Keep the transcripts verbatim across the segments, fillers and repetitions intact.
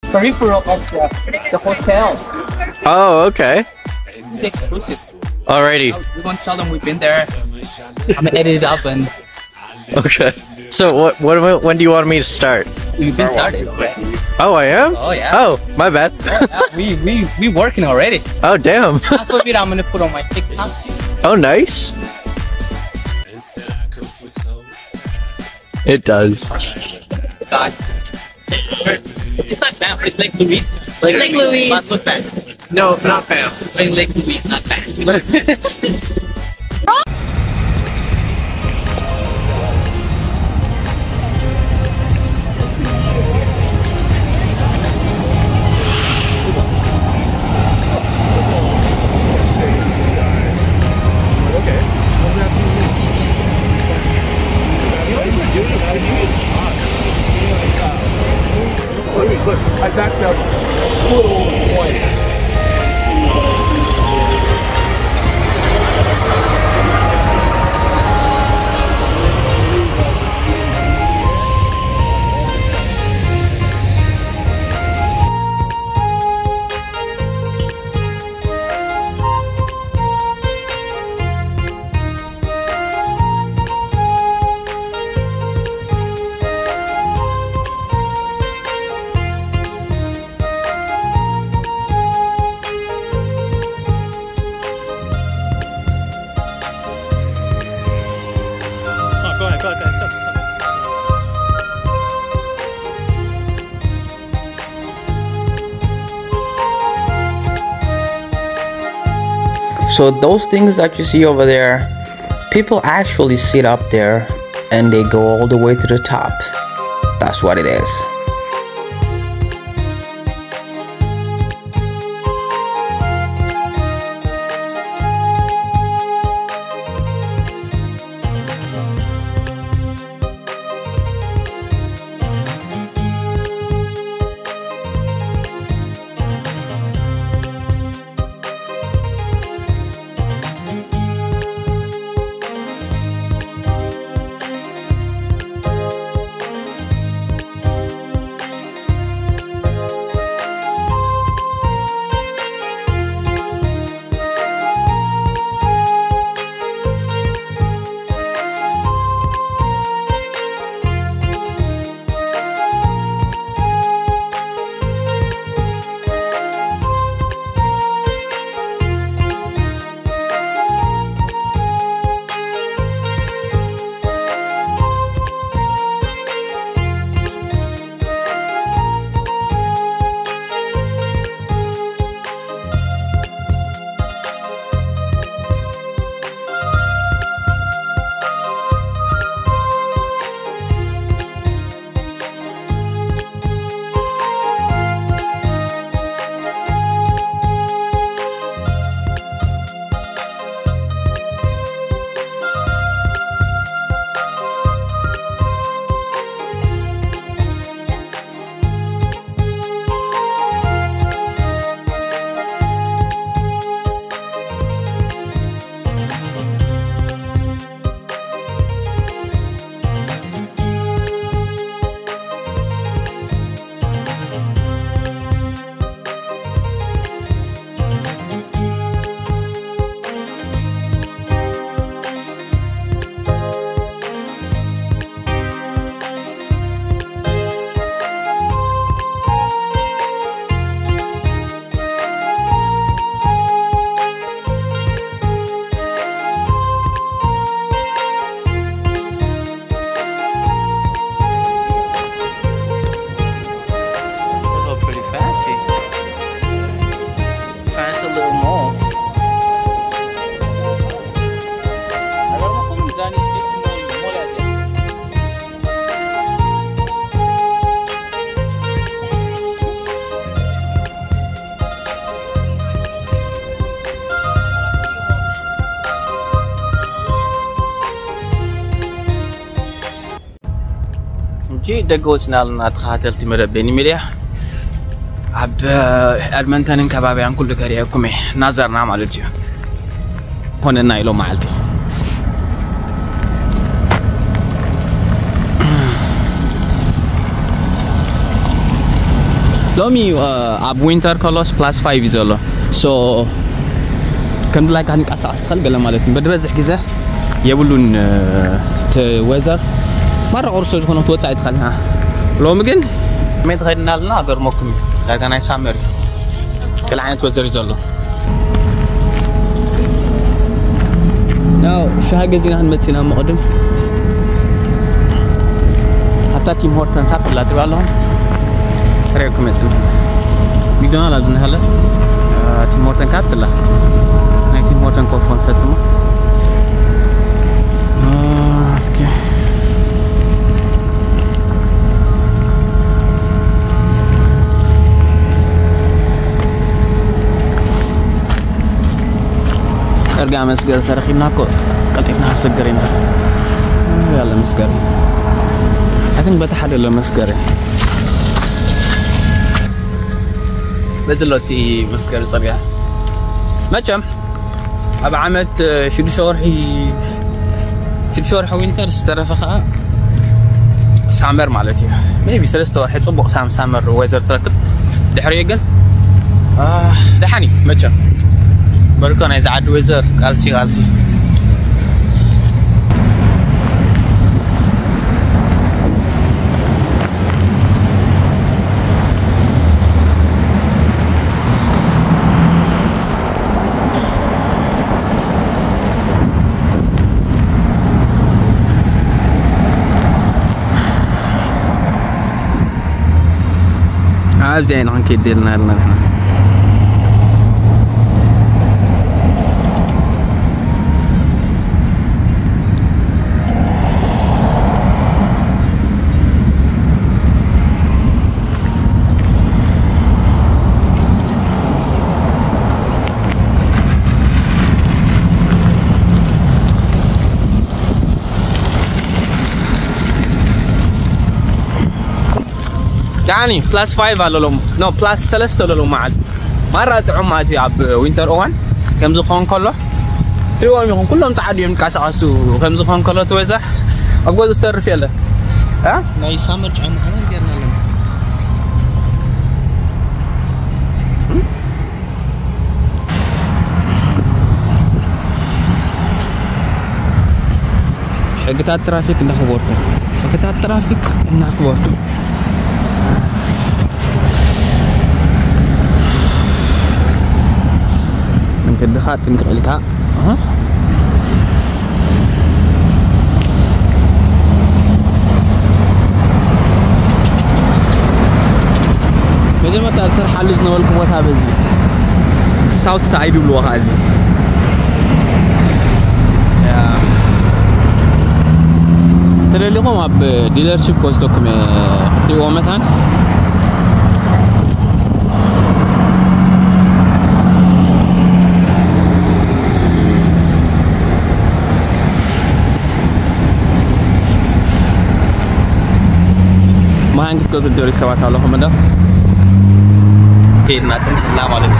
peripheral of the, the hotel. Oh, okay. It's exclusive. Alrighty. We're gonna tell them we've been there. I'm gonna edit it up and Okay. So what? What? When do you want me to start? we've been started already. Oh, I am. Oh yeah. Oh, my bad. Yeah, we we we working already. Oh, damn. Half of it I'm gonna put on my TikTok. Oh, nice. It does. Guys. It's not fam, it's like Louise. Like, Like Louise. Not look fam. No, not fam. Like, like Louise, not fam. Look, I backed up a little over twice. Go ahead, go ahead, go ahead. So those things that you see over there, people actually sit up there and they go all the way to the top. That's what it is. جي دقوتنا لنا تخاتلتي مربيني مليح عب أدمنتن كبابي عن كل كريكم نظرنا مالتي هون النايلو مالتي لومي اب وينتر كولوس بلس خمسة يزولو سو كم لايك هنيك أسا أستخل قال مالتي بدبزح كذا يقولون ويزر مرة قرصوا يكونوا توسع يدخلها لومي جن ما يتغيرنا لنا غير ممكن غير كان يسامر كل عين توزر يزولو ناو شهاجة زينا هنمتسينا مقدم حتى تيم هورتن سافر لا تبع لهم رأيكم مثل بيدونا لازم هلا تيم هورتن كات لا ناي تيم هورتن كوفون ستمو آه اسكي أرجع مسجر تاريخنا كو كتبنا سجرين يلا مسجر أكن بتحدى له مسجر بدلوتي مسجر صريح ما كم أبى عملت شو شورحي شو شورح وينتر استرفخا سامر مالتي مين بيسلست ورحي صبق سام سامر ويزر تركب دحريقن آه دحني ما كم بركون عايز عاد ويزر قالسي قالسي عاد زين هنك يديلنا لنا هنا يعني بلس خمسة على لهم نو بلس ثلاثة على لهم معد مرة تعم هذه عب وينتر أوان كم زخون كله تروى منهم كلهم تعديهم كاس عسو كم زخون كله توزع أقول السر في الله ها ما يسامر عم هذا جرنا لهم حقتها الترافيك إنه خبرته حقتها الترافيك إنه خبرته كده خاطر نقرأ لك ها بدل ما تأثر حلوز نوال قوتها بزي الساوث سايد بالوها هذه ترى اللي قام ب ديلرشيب كوستوكم حتى هو مثلا ما عندك كذا دوري سوات على هم ده كيد ناتن لا مالك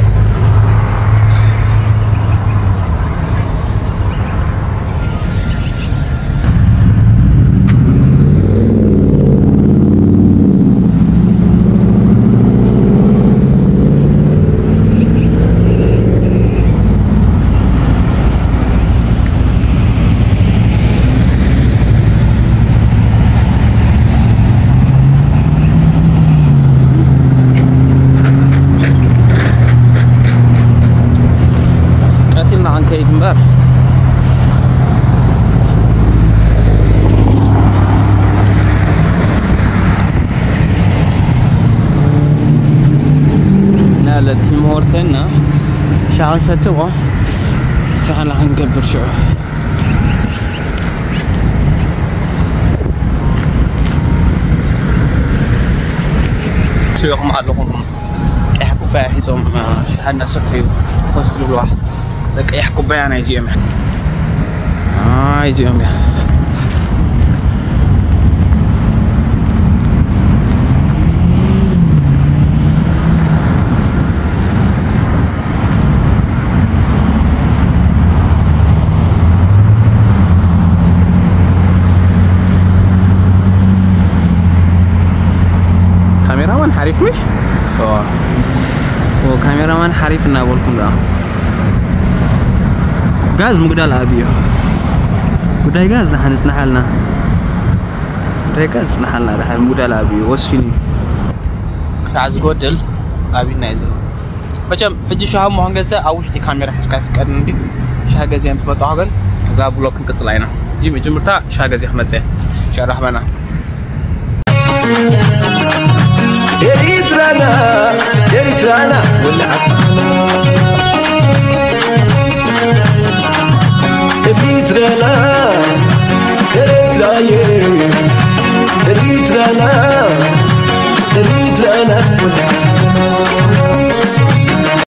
كيدمبر نالت تيم هورتنا شعر ستوه سهل نقبر شو شو يوم علىهم يحكوا باحثهم شحنا ستوي فصل الواحد لك يحكوا بيانا يجيهم آه يجيهم يا كاميرا وين حريف مش نركبها وكاميرا مان حريف نابلكم ده غاز مقدال أبيه قداي غاز نحنس نحلنا قداي غاز نحلنا ده مقدال أبيه وسفيني ساعة قدل أبي نازل بجم بجي شهاب مهندسة أوش تي كاميرا حسكاف كأنه دي شهاب زي ما تبغى تعقل زاب بلوك كتلاينا جيم جمرتا شهاب زي أحمد زي شهر رحمنا إريترانا إريترانا ولا إريترانا